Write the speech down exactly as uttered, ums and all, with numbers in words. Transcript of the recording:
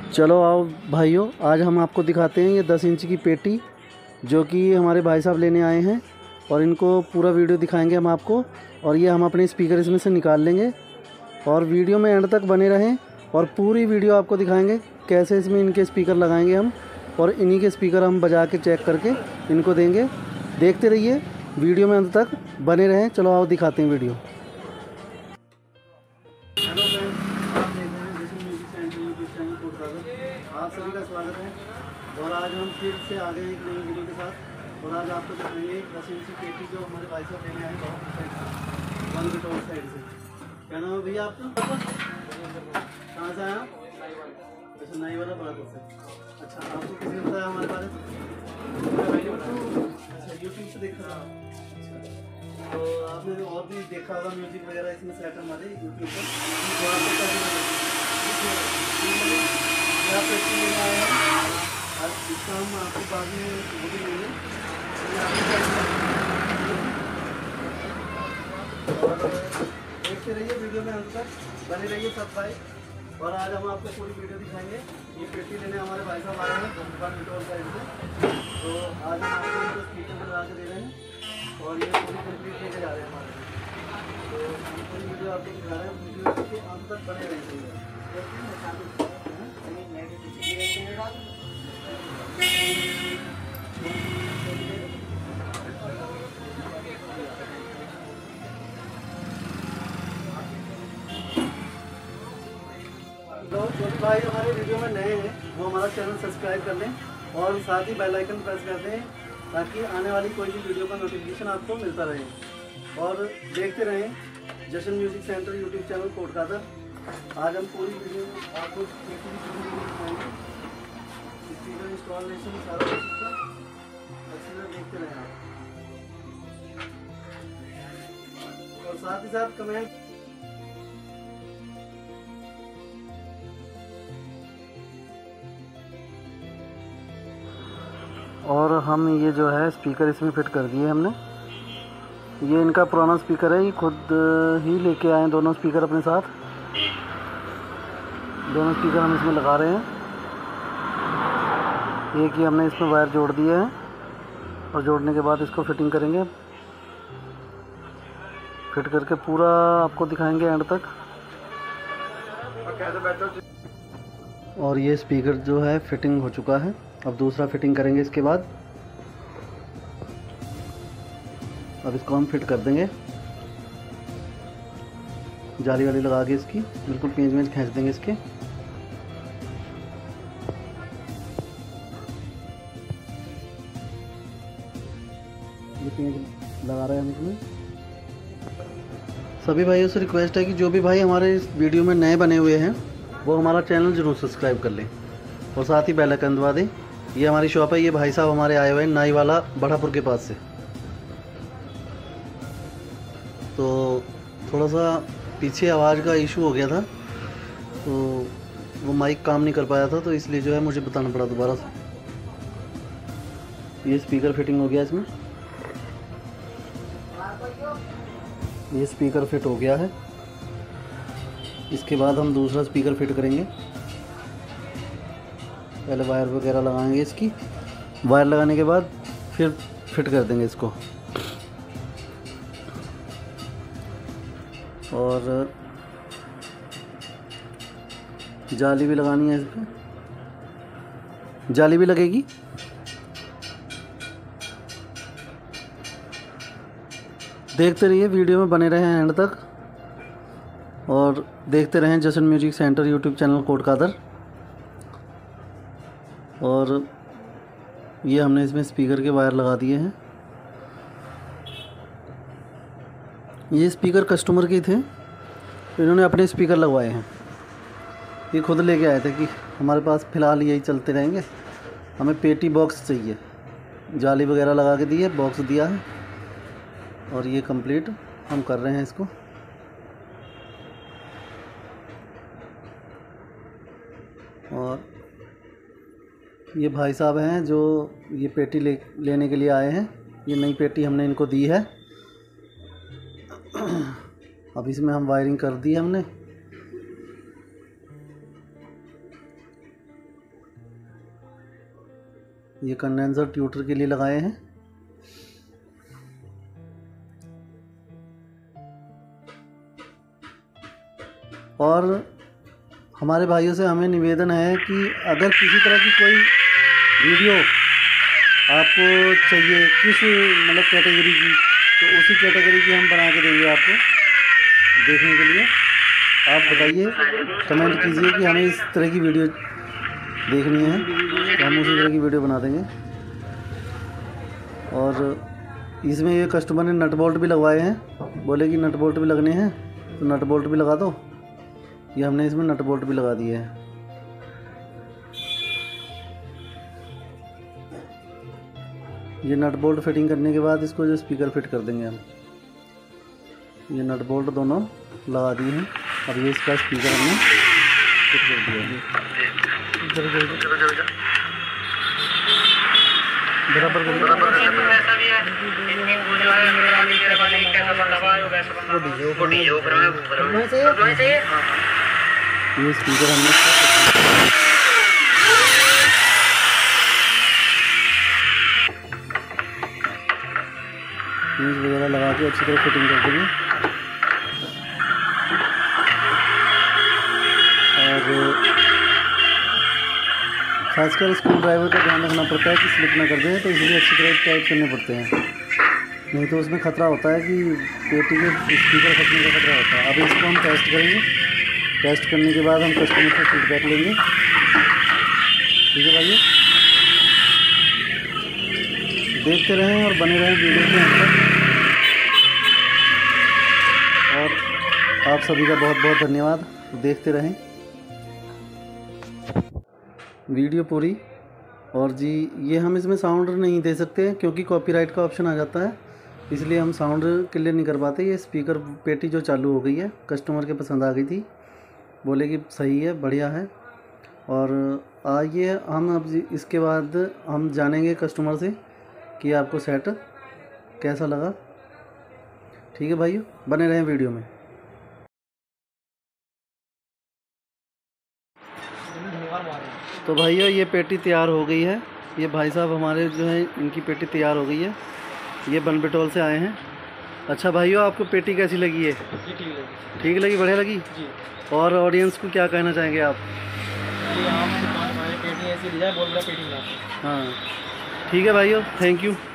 चलो आओ भाइयों, आज हम आपको दिखाते हैं ये दस इंच की पेटी जो कि हमारे भाई साहब लेने आए हैं, और इनको पूरा वीडियो दिखाएंगे हम आपको। और ये हम अपने स्पीकर इसमें से निकाल लेंगे, और वीडियो में एंड तक बने रहें और पूरी वीडियो आपको दिखाएंगे कैसे इसमें इनके स्पीकर लगाएंगे हम, और इन्हीं के स्पीकर हम बजा के चेक करके इनको देंगे। देखते रहिए, वीडियो में अंत तक बने रहें। चलो आओ दिखाते हैं वीडियो। हेलो फ्रेंड्स, आप देख रहे हैं Jashan music centre YouTube channel को। आप सभी का स्वागत है, और आज हम फिर से आ गए एक नई वीडियो के साथ। और आज आपको दिखाएंगे दस इंच की पेटी जो हमारे भाई साहब लेने आए हैं वन बिटोर साइड से। क्या नाम है भैया आपका? कहाँ से आए आप? अच्छा, नई वाला बड़ा से। अच्छा, आपको किसने बताया हमारे बारे में? अच्छा, यूट्यूब से देखा था। तो आपने और भी देखा होगा म्यूजिक वगैरह इसमें सेट हमारे यूट्यूब पर। आज इसका हम आपको बाद में वो भी लेंगे। और देखते रहिए, वीडियो में अंत तक बने रहिए सब भाई। और आज हम आपको पूरी वीडियो दिखाएंगे। ये पेटी लेने हमारे भाई साहब आए हैं गोपाल बिटोर साइड से। तो आज हम आपको इनको स्पीकर लगा के दे रहे हैं, और ये पूरी कंप्लीट लेके जा रहे हैं हमारे। तो हम पूरी वीडियो आपको दिखा रहे हैं, वीडियो के अंत तक बने रहेंगे। तो जो भी भाई हमारे वीडियो में नए हैं वो हमारा चैनल सब्सक्राइब कर लें, और साथ ही बेल आइकन प्रेस कर दें ताकि आने वाली कोई भी वीडियो का नोटिफिकेशन आपको मिलता रहे। और देखते रहें Jashan music centre YouTube channel Kotkadar. आज हम पूरी वीडियो आपको दिखाएंगे, स्पीकर इंस्टॉलेशन सारा कुछ इसका अच्छी तरह देखते रहें आप, और साथ ही साथ कमेंट। और हम ये जो है स्पीकर इसमें फिट कर दिए हमने। ये इनका पुराना स्पीकर है, ये खुद ही लेके आए हैं दोनों स्पीकर अपने साथ। दोनों स्पीकर हम इसमें लगा रहे हैं। एक ही हमने इसमें वायर जोड़ दिए हैं, और जोड़ने के बाद इसको फिटिंग करेंगे। फिट करके पूरा आपको दिखाएंगे एंड तक। और ये स्पीकर जो है फिटिंग हो चुका है, अब दूसरा फिटिंग करेंगे इसके बाद। अब इसको हम फिट कर देंगे, जाली वाली लगा के इसकी बिल्कुल पेंच में खींच देंगे इसके। ये पेंच लगा रहे हैं हम इसमें। सभी भाइयों से रिक्वेस्ट है कि जो भी भाई हमारे इस वीडियो में नए बने हुए हैं वो हमारा चैनल ज़रूर सब्सक्राइब कर लें, और साथ ही बेल आइकन दबा दें। ये हमारी शॉप है, ये भाई साहब हमारे आए हुए हैं नाई वाला बढ़ापुर के पास से। तो थोड़ा सा पीछे आवाज़ का इशू हो गया था, तो वो माइक काम नहीं कर पाया था, तो इसलिए जो है मुझे बताना पड़ा दोबारा से। ये स्पीकर फिटिंग हो गया इसमें, ये स्पीकर फिट हो गया है। इसके बाद हम दूसरा स्पीकर फिट करेंगे। पहले वायर वगैरह लगाएंगे इसकी, वायर लगाने के बाद फिर फिट कर देंगे इसको। और जाली भी लगानी है इसमें, जाली भी लगेगी। देखते रहिए, वीडियो में बने रहें एंड तक, और देखते रहें Jashan music centre YouTube channel Kotkadar. और ये हमने इसमें स्पीकर के वायर लगा दिए हैं। ये स्पीकर कस्टमर के थे, इन्होंने अपने स्पीकर लगवाए हैं। ये खुद लेके आए थे कि हमारे पास फ़िलहाल यही चलते रहेंगे, हमें पेटी बॉक्स चाहिए। जाली वगैरह लगा के दी है, बॉक्स दिया है, और ये कंप्लीट हम कर रहे हैं इसको। और ये भाई साहब हैं जो ये पेटी ले लेने के लिए आए हैं। ये नई पेटी हमने इनको दी है। अब इसमें हम वायरिंग कर दी हमने। ये कंडेंसर ट्यूटर के लिए लगाए हैं। और हमारे भाइयों से हमें निवेदन है कि अगर किसी तरह की कोई वीडियो आपको चाहिए किस मतलब कैटेगरी की, तो उसी कैटेगरी की हम बना के देंगे आपको देखने के लिए। आप बताइए, कमेंट कीजिए कि हमें इस तरह की वीडियो देखनी है, तो हम उसी तरह की वीडियो बना देंगे। और इसमें ये कस्टमर ने नट बोल्ट भी लगवाए हैं, बोले कि नट बोल्ट भी लगने हैं तो नट बोल्ट भी लगा दो। ये हमने इसमें नट बोल्ट भी लगा दिए हैं। ये नट बोल्ट फिटिंग करने के बाद इसको जो स्पीकर फिट कर देंगे हम। ये नट बोल्ट दोनों लगा दिए हैं। अब ये इसका स्पीकर हमने फिट कर दिया है। बराबर ये स्पीकर हमने फ्यूज वगैरह लगा के अच्छी तरह फिटिंग कर देंगे। और खासकर स्क्रू ड्राइवर का ध्यान रखना पड़ता है कि स्लिप ना कर दें, तो इसलिए अच्छी तरह टाइट करने पड़ते हैं, नहीं तो उसमें ख़तरा होता है कि पेटी के स्पीकर फटने का खतरा होता है। अब इसको हम टेस्ट करेंगे। टेस्ट करने के बाद हम कस्टमर से फीडबैक लेंगे। ठीक है भाइयों, देखते रहें और बने रहें वीडियो के अंदर। और आप सभी का बहुत बहुत धन्यवाद। देखते रहें वीडियो पूरी। और जी ये हम इसमें साउंड नहीं दे सकते क्योंकि कॉपीराइट का ऑप्शन आ जाता है, इसलिए हम साउंड क्लियर नहीं कर पाते। ये स्पीकर पेटी जो चालू हो गई है, कस्टमर के पसंद आ गई थी, बोले कि सही है, बढ़िया है। और आइए हम अब इसके बाद हम जानेंगे कस्टमर से कि आपको सेट कैसा लगा। ठीक है भाइयों, बने रहें वीडियो में। तो भाइयों ये पेटी तैयार हो गई है। ये भाई साहब हमारे जो है इनकी पेटी तैयार हो गई है। ये बनबिटोल से आए हैं। अच्छा भाइयों, आपको पेटी कैसी लगी है? जी ठीक लगी। ठीक लगी, बढ़िया लगी जी। और ऑडियंस को क्या कहना चाहेंगे आप? पेटी ऐसी डिजाइन बोल रहा पेटी। हाँ ठीक है भाइयों, थैंक यू।